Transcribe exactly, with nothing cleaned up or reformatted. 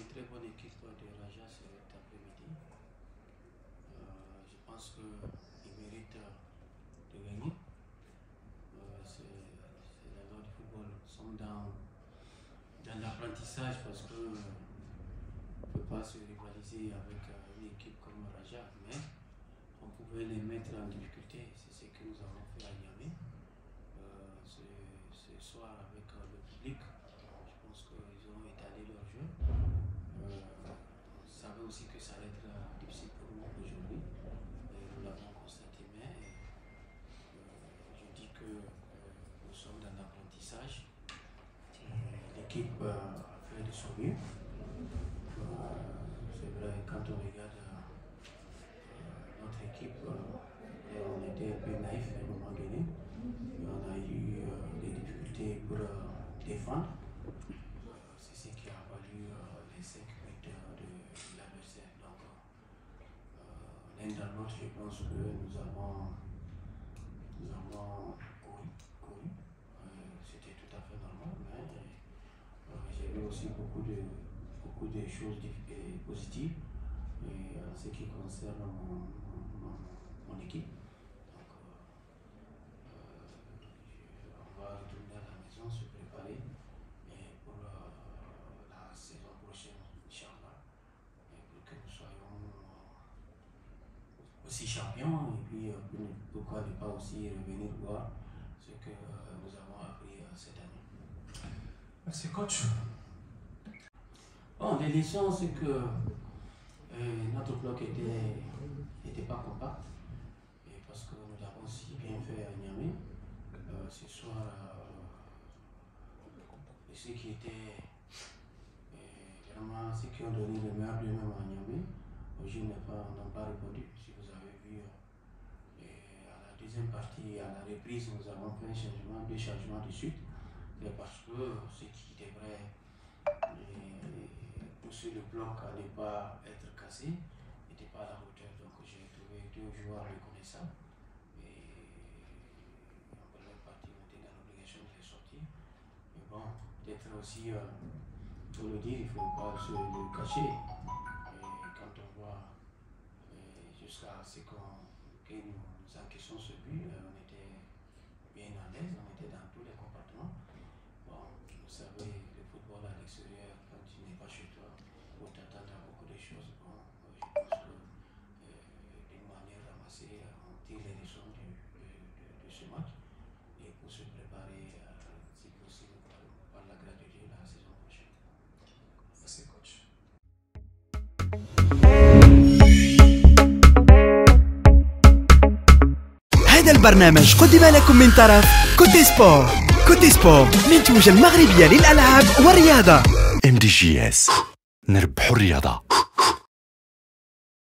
très bonne équipe de Raja cet après-midi. Euh, je pense qu'ils méritent de gagner. Euh, c'est la loi du football. Nous sommes dans, dans l'apprentissage parce qu'on ne peut pas se rivaliser avec une équipe comme Raja, mais on pouvait les mettre en difficulté. C'est ce que nous avons fait à Niamey. Euh, ce, ce soir avec euh, le public, je pense qu'ils ont étalé leur jeu. Euh, on savait aussi que ça allait être difficile pour nous aujourd'hui. Nous l'avons constaté, mais euh, je dis que euh, nous sommes dans l'apprentissage. L'équipe euh, a fait de son mieux. Euh, C'est vrai, quand on regarde euh, notre équipe, euh, on était un peu naïf à un moment donné. On a eu euh, des difficultés pour euh, défendre. Euh, C'est ce qui a valu euh, les cinq buts de, de l'adversaire. Donc, euh, l'un dans l'autre, je pense que nous avons, nous avons couru. couru. Euh, C'était tout à fait normal, mais euh, j'ai vu aussi beaucoup de, beaucoup de choses positives et, en ce qui concerne mon, mon, mon équipe. On va retourner à la maison, se préparer et pour euh, la saison prochaine, Inch'Allah, et pour que nous soyons euh, aussi champions et puis euh, pourquoi ne pas aussi revenir voir ce que euh, nous avons appris euh, cette année. Merci coach. Bon, les leçons, c'est que euh, notre bloc était n'était pas compact et parce que nous l'avons si bien fait à Niamey. Euh, ce soir, euh, ceux qui étaient euh, vraiment ceux qui ont donné le meilleur d'eux-mêmes à Niamey, aujourd'hui n'ont pas, pas répondu. Si vous avez vu, euh, à la deuxième partie, à la reprise, nous avons fait un changement, deux changements de suite. C'est parce que ceux qui devraient euh, pousser le bloc à ne pas être cassé n'étaient pas à la hauteur. Donc j'ai trouvé deux joueurs reconnaissables. Peut-être aussi, euh, pour le dire, il ne faut pas se le cacher. Et quand on voit euh, jusqu'à ce qu'on, que nous encaissons ce but, euh, on était bien à l'aise, on était dans tous les compartiments. Bon, vous savez, le football à l'extérieur, quand tu n'es pas chez toi, on t'attend à beaucoup de choses. Bon, je pense que euh, d'une manière ramassée, on tire les leçons de, de, de, de ce match et pour se préparer, euh, si possible, par la grâce de Dieu, la saison prochaine. Merci coach. هذا البرنامج قدم لكم من طرف كوتي سبور. كوتي سبور منتوجة المغربية للألعاب والرياضة. ام دي جي اس، نربحوا الرياضة.